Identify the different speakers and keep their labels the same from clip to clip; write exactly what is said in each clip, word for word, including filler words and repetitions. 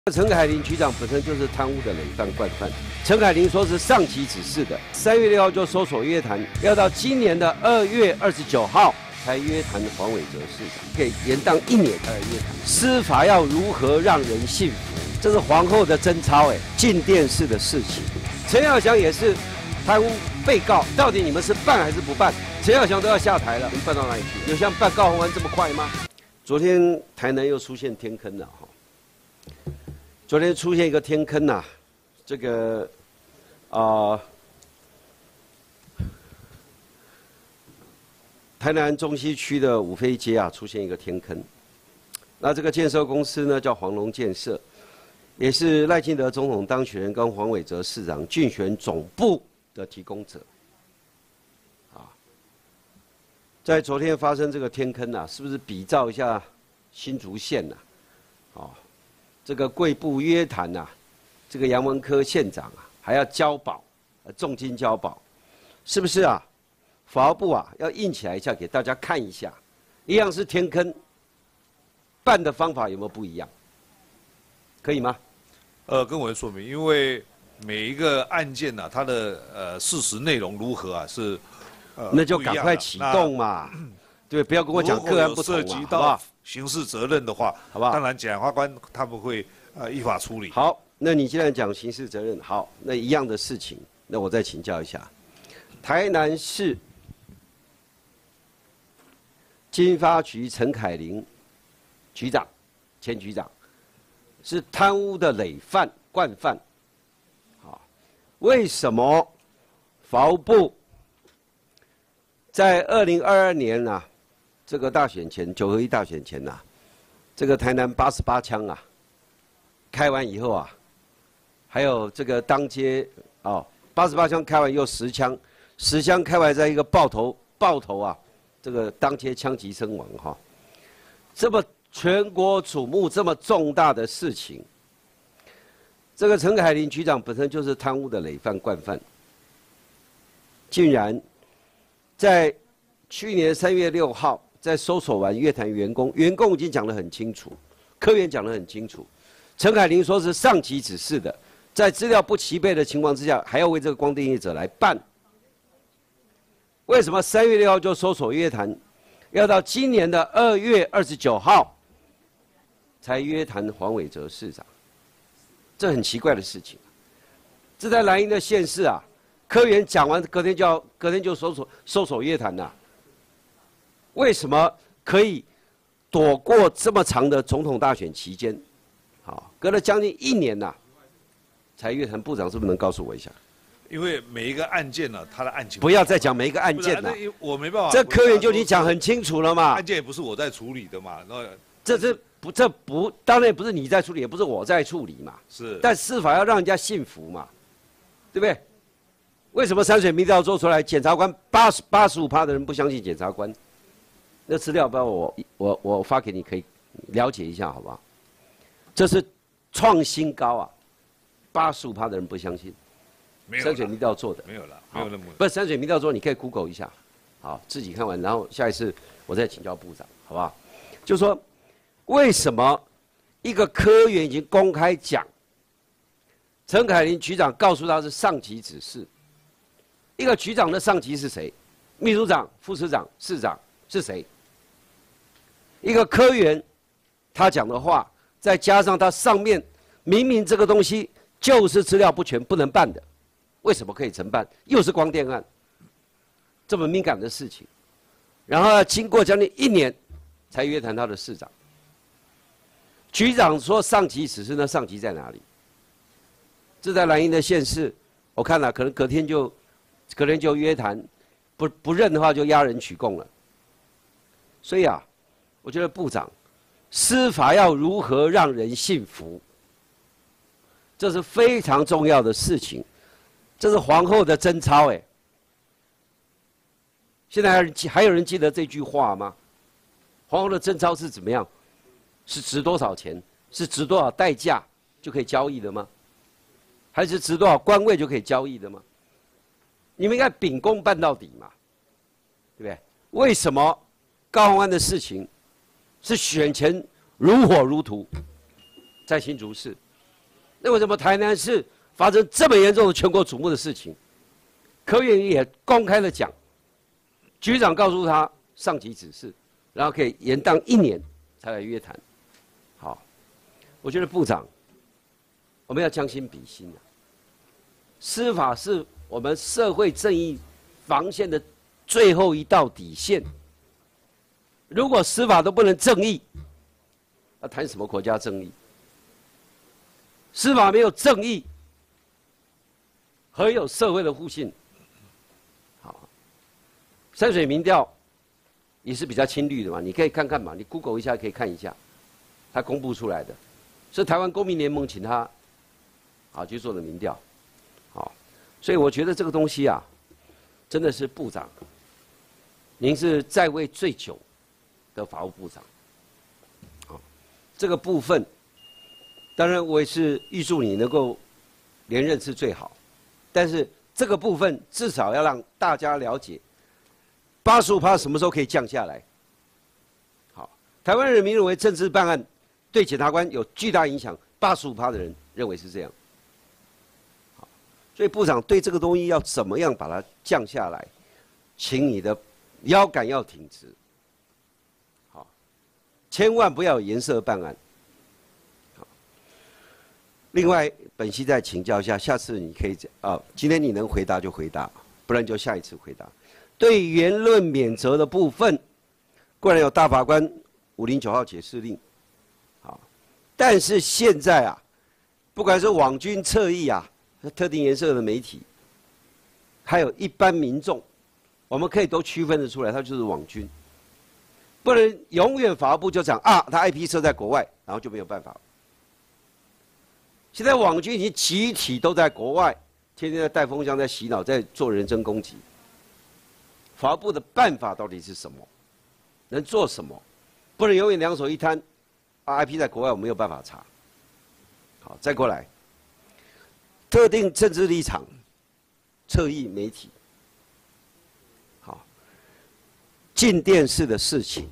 Speaker 1: 陈凯琳局长本身就是贪污的累犯惯犯。陈凯琳说是上级指示的，三月六号就搜索约谈，要到今年的二月二十九号才约谈黄伟哲市长，可以延宕一年才约谈。司法要如何让人信服？这是皇后的贞操，哎，进电视的事情。陈耀祥也是贪污被告，到底你们是办还是不办？陈耀祥都要下台了，能办到哪里去？有像办高虹安这么快吗？昨天台南又出现天坑了哈。 昨天出现一个天坑呐、啊，这个啊、呃，台南中西区的五妃街啊，出现一个天坑。那这个建设公司呢，叫黄龙建设，也是赖清德总统当选人跟黄伟哲市长竞选总部的提供者。啊，在昨天发生这个天坑啊，是不是比照一下新竹县呐、啊？啊。 这个贵部约谈呐、啊，这个杨文科县长啊，还要交保，呃，重金交保，是不是啊？法务部啊，要印起来一下，给大家看一下，一样是天坑，办的方法有没有不一样？可以吗？
Speaker 2: 呃，跟我说明，因为每一个案件呢、啊，它的呃事实内容如何啊，是呃
Speaker 1: 那就赶快启动嘛，对，不要跟我讲个案不同嘛，好不好？
Speaker 2: 刑事责任的话，
Speaker 1: 好不好？
Speaker 2: 当然，检察官他们会呃依法处理。
Speaker 1: 好，那你既然讲刑事责任，好，那一样的事情，那我再请教一下，台南市经发局陈凯琳局长、前局长是贪污的累犯、惯犯，好，为什么法务部在二零二二年呢、啊？ 这个大选前，九合一大选前呐、啊，这个台南八十八枪啊，开完以后啊，还有这个当街哦，八十八枪开完又十枪，十枪开完在一个爆头爆头啊，这个当街枪击身亡哈、哦，这么全国瞩目这么重大的事情，这个陈凯琳局长本身就是贪污的累犯惯犯，竟然在去年三月六号。 在搜索完约谈员工，员工已经讲得很清楚，科员讲得很清楚，陈凯琳说是上级指示的，在资料不齐备的情况之下，还要为这个光电业者来办。为什么三月六号就搜索约谈，要到今年的二月二十九号才约谈黄伟哲市长？这很奇怪的事情。这在蓝营的县市啊，科员讲完隔天就要隔天就搜索搜索约谈呐、啊。 为什么可以躲过这么长的总统大选期间？好，隔了将近一年呐、啊，才约谈部长是不是能告诉我一下？
Speaker 2: 因为每一个案件呢、啊，它的案情
Speaker 1: 不要再讲每一个案件了、啊，
Speaker 2: 我没办法。
Speaker 1: 这科员就你讲很清楚了嘛。
Speaker 2: 案件也不是我在处理的嘛，那
Speaker 1: 这是不这不当然不是你在处理，也不是我在处理嘛。
Speaker 2: 是。
Speaker 1: 但司法要让人家信服嘛，对不对？为什么山水民调做出来，检察官八十八十五趴的人不相信检察官？ 那资料包我我我发给你，可以了解一下，好不好？这是创新高啊，八十五趴的人不相信，山水民调做的
Speaker 2: 没有了，没有那么
Speaker 1: 不是山水民调做，你可以 Google 一下，好，自己看完，然后下一次我再请教部长，好不好？就说为什么一个科员已经公开讲，陈凯琳局长告诉他是上级指示，一个局长的上级是谁？秘书长、副市长、市长是谁？ 一个科员，他讲的话，再加上他上面明明这个东西就是资料不全不能办的，为什么可以承办？又是光电案，这么敏感的事情，然后要经过将近一年才约谈他的市长。局长说上级指示，那上级在哪里？这在蓝营的县市，我看了，可能隔天就隔天就约谈，不不认的话就押人取供了。所以啊。 我觉得部长，司法要如何让人信服，这是非常重要的事情。这是皇后的贞操，哎。现在还有人记还有人记得这句话吗？皇后的贞操是怎么样？是值多少钱？是值多少代价就可以交易的吗？还是值多少官位就可以交易的吗？你们应该秉公办到底嘛，对不对？为什么高虹安的事情？ 是选前如火如荼，在新竹市， 那为什么台南市发生这么严重的全国瞩目的事情，科员也公开的讲，局长告诉他上级指示，然后可以延宕一年才来约谈。好，我觉得部长，我们要将心比心啊。司法是我们社会正义防线的最后一道底线。如果司法都不能正义，要谈什么国家正义？司法没有正义，何有社会的互信？好，山水民调也是比较亲绿的嘛，你可以看看嘛，你 Google 一下可以看一下，他公布出来的，是台湾公民联盟请他啊去做的民调。好，所以我觉得这个东西啊，真的是部长，您是在位最久的法务部长，好，这个部分，当然我也是预祝你能够连任是最好，但是这个部分至少要让大家了解，八十五趴什么时候可以降下来？好，台湾人民认为政治办案对检察官有巨大影响，八十五趴的人认为是这样。所以部长对这个东西要怎么样把它降下来，请你的腰杆要挺直，好，千万不要有颜色办案。好，另外本席再请教一下，下次你可以啊，今天你能回答就回答，不然就下一次回答。对言论免责的部分，固然有大法官五零九号解释令，好，但是现在啊，不管是网军侧翼啊。特定颜色的媒体，还有一般民众，我们可以都区分得出来，他就是网军。不能永远法务部就讲啊，他 I P 设在国外，然后就没有办法。现在网军已经集体都在国外，天天在带风向，在洗脑，在做人身攻击。法务部的办法到底是什么？能做什么？不能永远两手一摊，啊 I P 在国外我没有办法查。好，再过来。特定政治立场、侧翼媒体，好，进电视的事情，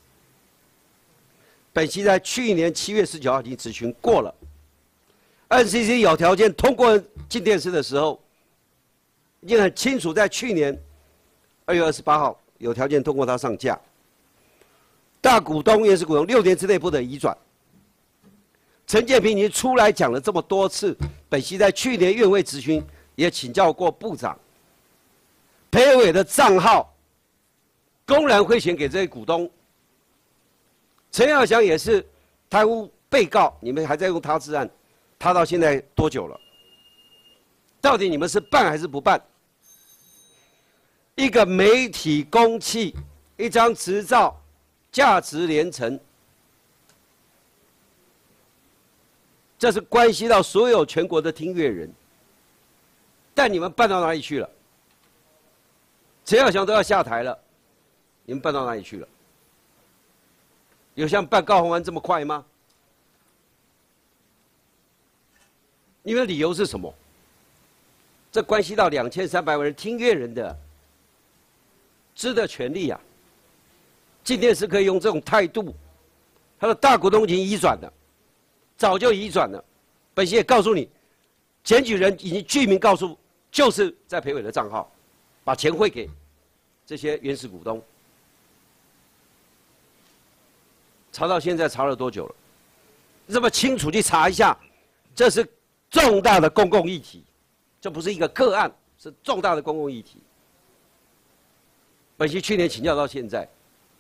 Speaker 1: 本席在去年七月十九号已经质询过了 ，N C C 有条件通过进电视的时候，已经很清楚，在去年二月二十八号有条件通过它上架，大股东、原始股东六年之内不得移转。陈建平已经出来讲了这么多次，本席在去年院会质询也请教过部长，裴伟的账号公然汇钱给这些股东，陈耀祥也是贪污被告，你们还在用他治案，他到现在多久了？到底你们是办还是不办？一个媒体公器，一张执照，价值连城。这是关系到所有全国的听乐人，但你们办到哪里去了？陈耀祥都要下台了，你们办到哪里去了？有像办高虹安这么快吗？你们的理由是什么？这关系到两千三百万人听乐人的知的权利啊！进电视可以用这种态度，他的大股东已经移转了。早就移转了，本席也告诉你，检举人已经具名告诉，就是在裴伟的账号，把钱汇给这些原始股东。查到现在查了多久了？这么清楚去查一下，这是重大的公共议题，这不是一个个案，是重大的公共议题。本席去年请教到现在，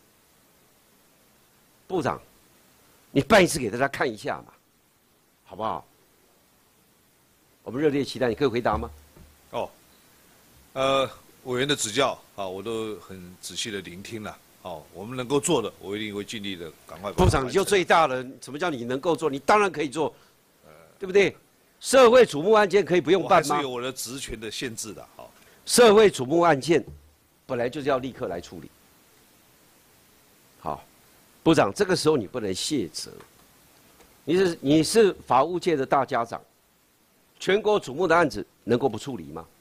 Speaker 1: 部长，你办一次给大家看一下嘛。好不好？我们热烈期待，你可以回答吗？
Speaker 2: 哦，呃，委员的指教啊，我都很仔细的聆听了。哦，我们能够做的，我一定会尽力的，赶快。
Speaker 1: 部长，你就最大了，什么叫你能够做？你当然可以做，呃，对不对？社会瞩目案件可以不用办吗？
Speaker 2: 我还是有我的职权的限制的。好，
Speaker 1: 社会瞩目案件本来就是要立刻来处理。好，部长，这个时候你不能卸责。你是你是法务界的大家长，全国瞩目的案子能够不处理吗？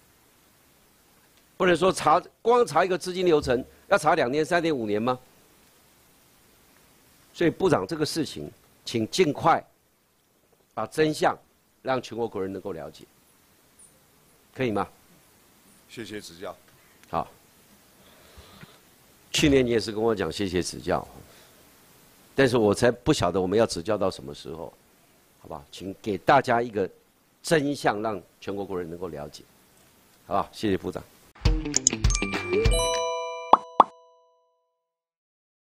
Speaker 1: 不能说查光查一个资金流程要查两年、三年、五年吗？所以部长这个事情，请尽快把真相让全国国人能够了解，可以吗？
Speaker 2: 谢谢指教。
Speaker 1: 好。去年你也是跟我讲谢谢指教，但是我才不晓得我们要指教到什么时候，好不好？请给大家一个真相，让全国国人能够了解，好不好？谢谢部长。